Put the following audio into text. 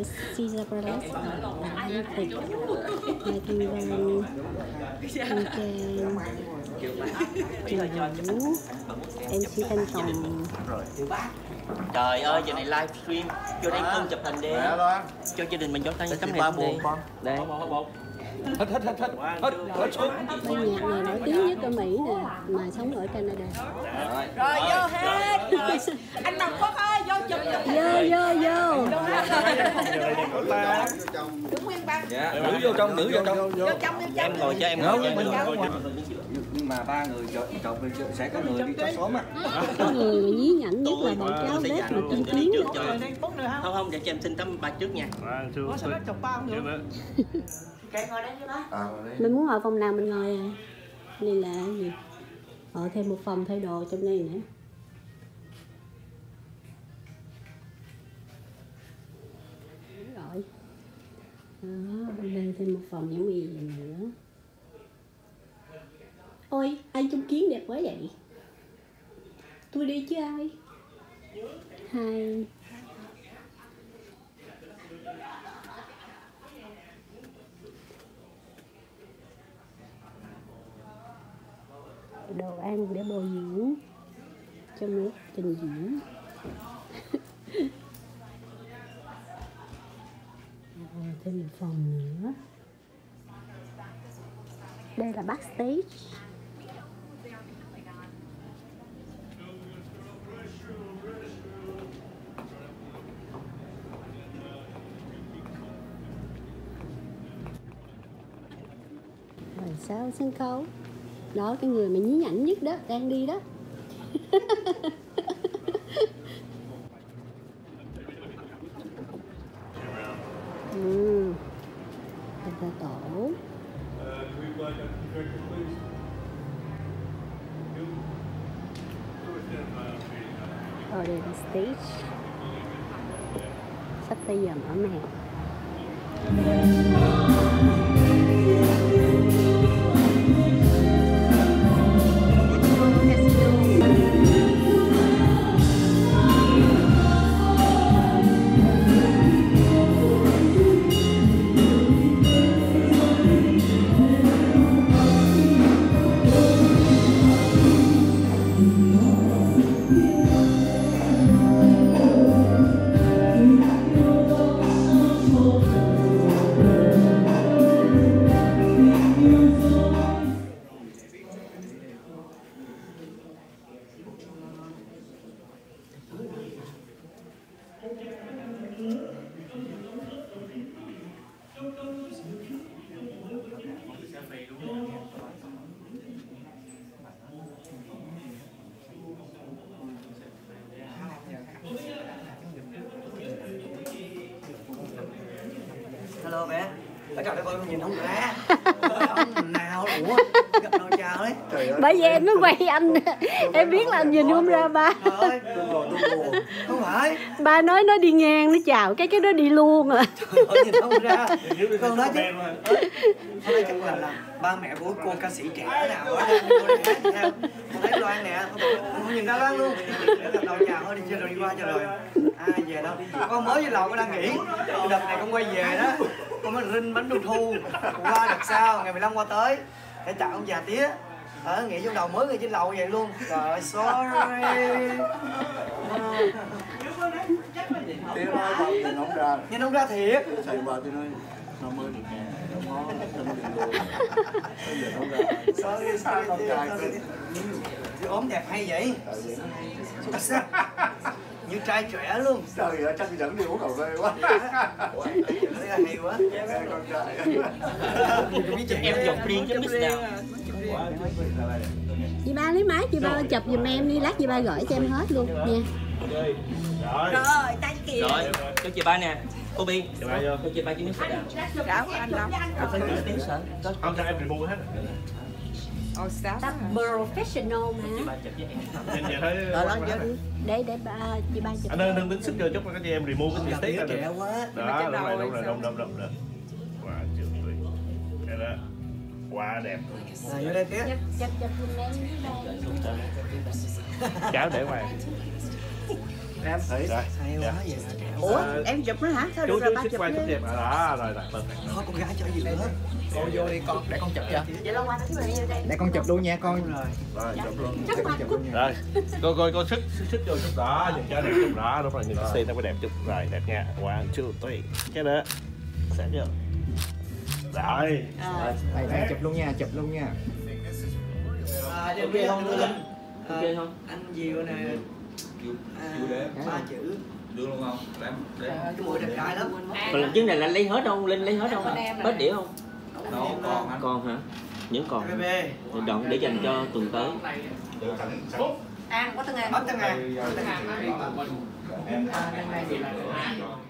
Caesar Palace ở thịt 2 thiên vàng, Trang Trường Vũ, MC Thanh Tùng. Trời ơi, giờ này livestream cho đang cưng chụp hình đi. Cho gia đình mình cho tay tấm này đi. Đây. Hết xuống. Ban nhạc này nổi tiếng nhất ở Mỹ nè, mà sống ở Canada. Rồi vô hết. Rồi. Anh Đồng Quốc ơi, vô chụp. Vô. Đúng nguyên băng. Dạ, nữ vô trong. Vô trong. Em ngồi cho em ngồi cho. Nhưng mà 3 người chọn sẽ có người đi cho xóm á. Cái người mà nhí nhảnh nhất là bà cháu bếp mà Kim Tiến đó. Không, để cho em xin tấm ba trước nha. Sao nó chụp bao nữa? Kệ ngồi đây chứ bác. Mình muốn ở phòng nào mình ngồi à. Nên là gì? Ở thêm một phòng thay đồ trong đây nữa. Rồi. Đó, bên đây thêm một phòng giống y vậy nữa. Ôi, ai trong Kiến đẹp quá vậy? Tôi đi chứ ai? Hai. Đồ ăn để bồi dưỡng trong lúc trình diễn. Thêm một phòng nữa. Đây là backstage. Rồi sao sân khấu. Đó, cái người mà nhí nhảnh nhất đó, đang đi đó. Là tổ. Ở đây là stage. Sắp tới giờ mở màn. Hello bé. Ở trời đất ơi, nhìn không ra. Ông nào ủa? Gặp đâu chào đấy. Bởi vì em mới quay anh. Em biết là anh nhìn không ra ba. Trời ơi, tôi buồn. Không phải. Ba nói nó đi ngang nó chào cái nó đi luôn à. Trời ơi, nhìn không ra. Con nói chứ. Hôm nay chắc là ba mẹ của cô ca sĩ trẻ nào đó cô đi hát theo. Con thấy Loan nè, không nhìn ra Loan luôn. Để gặp đầu chào thôi, đi chơi rồi đi qua cho rồi. Ai về đâu. Con mới với lò con đang nghỉ. Đợt này con quay về đó. Con mới rinh bánh trung thu. Qua đợt sau, ngày 15 qua tới. Để chào ông già tía. Nghĩ trong đầu mới người trên lầu vậy luôn. Trời ơi, sorry. Tiếng nói thật nhìn không ra. Nhìn không ra thiệt. Thầy bà tôi nói nó mới được nè. Nó bây giờ không ra. Sorry, con trai. Ốm đẹp hay vậy? Như trai trẻ luôn. Trời ơi, chắc dẫn đi uống cà phê quá. Đây là hay quá. Con trai. Em dọc riêng chứ miss nào. Chị ba lấy máy chị ba chụp giùm em đi, lát chị ba gửi cho em hết luôn nha. Rồi, tay kìa. Rồi, cho chị ba nè. Cô Bi, cho chị ba chứ miss nào. Đó, anh Long. Không sao em remove hết. Ta professional mà. Chị ba chụp với em. Nhìn vậy thấy. Để ba chị ba chụp. Anh ơi nâng tính sức cho chút cho chị em remove cái tí ra được. Quá. Đó, đúng rồi. Quá tuyệt vời. Đây đó. Quá đẹp luôn. Vô đây tía. Chụp giùm em. Cháo để ngoài. em thấy Hay quá vậy. Ủa em chụp nữa hả? Sao chú được rồi ba chú chụp quay đi. chút đẹp đó rồi Thôi con gái cho dự hết. Con vô đi con, để con chụp cho. Vậy lâu qua tới đây đây. Để con chụp luôn nha con. Rồi. rồi chụp luôn Để con chụp luôn nha. rồi con sức vô chút đó nhìn cho đẹp chút đó đúng rồi nhìn cái xe nó phải đẹp chút rồi đẹp nha one two three cái đó sẽ chưa rồi Đây chụp luôn nha, chụp luôn nha. Ok không nữa. Ok không? Anh Diệu nè. Ba chữ. được luôn không Cái mũi đẹp trai lắm. Còn lần trước này là lấy hết không? Linh lấy hết không? Hết đĩa không? đâu còn anh Còn hả? Những còn. BB. Thì đoạn để dành cho tuần tới. An có từng ngày. Mất tân ngày. em